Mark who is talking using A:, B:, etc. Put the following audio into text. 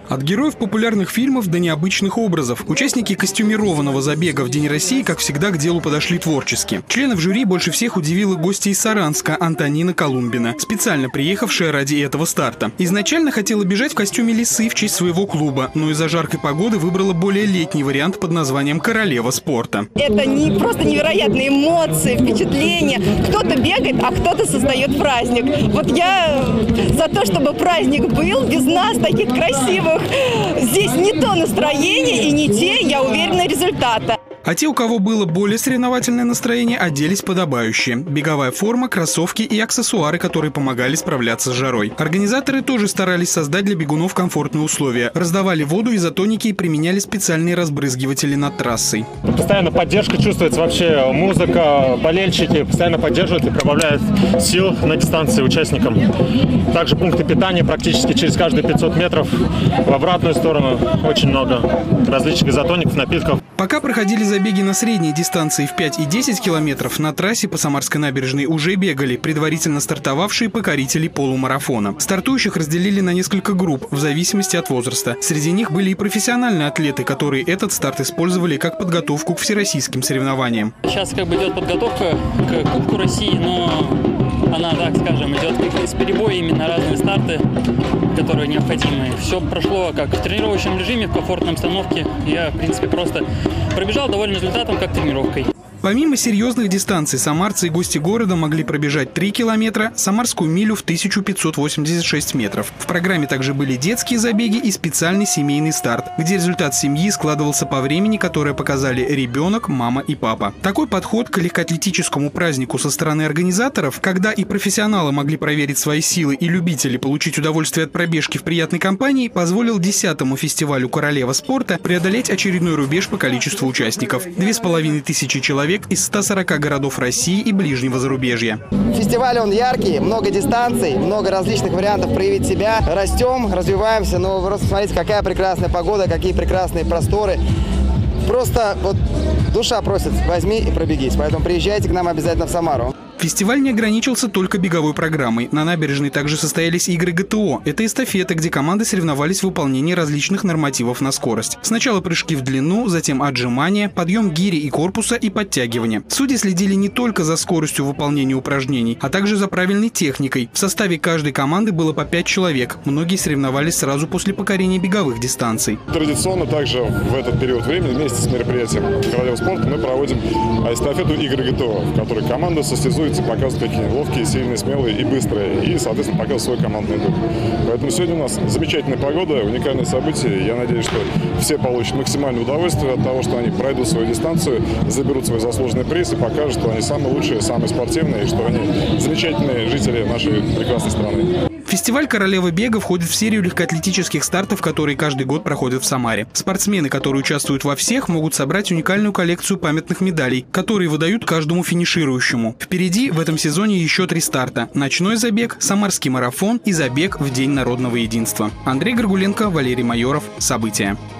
A: От героев популярных фильмов до необычных образов. Участники костюмированного забега в День России, как всегда, к делу подошли творчески. Членов жюри больше всех удивила гостья из Саранска Антонина Колумбина, специально приехавшая ради этого старта. Изначально хотела бежать в костюме лисы в честь своего клуба, но из-за жаркой погоды выбрала более летний вариант под названием «Королева спорта».
B: Это просто невероятные эмоции, впечатления. Кто-то бегает, а кто-то создает праздник. Вот я за то, чтобы праздник был без нас, таких красивых. Здесь не то настроение и не те, я уверена, результата.
A: А те, у кого было более соревновательное настроение, оделись подобающе. Беговая форма, кроссовки и аксессуары, которые помогали справляться с жарой. Организаторы тоже старались создать для бегунов комфортные условия. Раздавали воду, изотоники и применяли специальные разбрызгиватели над трассой.
C: Постоянно поддержка чувствуется вообще. Музыка, болельщики постоянно поддерживают и прибавляют сил на дистанции участникам. Также пункты питания практически через каждые 500 метров в обратную сторону. Очень много различных изотоников, напитков.
A: Пока проходили забеги на средней дистанции в 5 и 10 километров, на трассе по Самарской набережной уже бегали предварительно стартовавшие покорители полумарафона. Стартующих разделили на несколько групп в зависимости от возраста. Среди них были и профессиональные атлеты, которые этот старт использовали как подготовку к всероссийским соревнованиям.
D: Сейчас идет подготовка к Кубку России, но она, так скажем, идет с перебоями на разные старты, которые необходимы. Все прошло как в тренировочном режиме, в комфортной обстановке. Я, в принципе, просто пробежал доволен результатом, как тренировкой.
A: Помимо серьезных дистанций, самарцы и гости города могли пробежать 3 километра, самарскую милю в 1586 метров. В программе также были детские забеги и специальный семейный старт, где результат семьи складывался по времени, которое показали ребенок, мама и папа. Такой подход к легкоатлетическому празднику со стороны организаторов, когда и профессионалы могли проверить свои силы и любители получить удовольствие от пробежки в приятной компании, позволил 10-му фестивалю «Королева спорта» преодолеть очередной рубеж по количеству участников – 2500 человек из 140 городов России и ближнего зарубежья.
E: Фестиваль он яркий, много дистанций, много различных вариантов проявить себя. Растем, развиваемся, но вы просто смотрите, какая прекрасная погода, какие прекрасные просторы. Просто вот душа просит, возьми и пробегись. Поэтому приезжайте к нам обязательно в Самару.
A: Фестиваль не ограничился только беговой программой. На набережной также состоялись игры ГТО. Это эстафета, где команды соревновались в выполнении различных нормативов на скорость. Сначала прыжки в длину, затем отжимания, подъем гири и корпуса и подтягивания. Судьи следили не только за скоростью выполнения упражнений, а также за правильной техникой. В составе каждой команды было по 5 человек. Многие соревновались сразу после покорения беговых дистанций.
F: Традиционно также в этот период времени вместе с мероприятием «Королева спорта» мы проводим эстафету игры ГТО, в которой команда состязуется, показывают, какие ловкие, сильные, смелые и быстрые, и, соответственно, показывают свой командный дух. Поэтому сегодня у нас замечательная погода, уникальное событие. Я надеюсь, что все получат максимальное удовольствие от того, что они пройдут свою дистанцию, заберут свой заслуженный приз и покажут, что они самые лучшие, самые спортивные, и что они замечательные жители нашей прекрасной страны.
A: Фестиваль «Королева бега» входит в серию легкоатлетических стартов, которые каждый год проходят в Самаре. Спортсмены, которые участвуют во всех, могут собрать уникальную коллекцию памятных медалей, которые выдают каждому финиширующему. Впереди в этом сезоне еще 3 старта – ночной забег, самарский марафон и забег в День народного единства. Андрей Горгуленко, Валерий Майоров. События.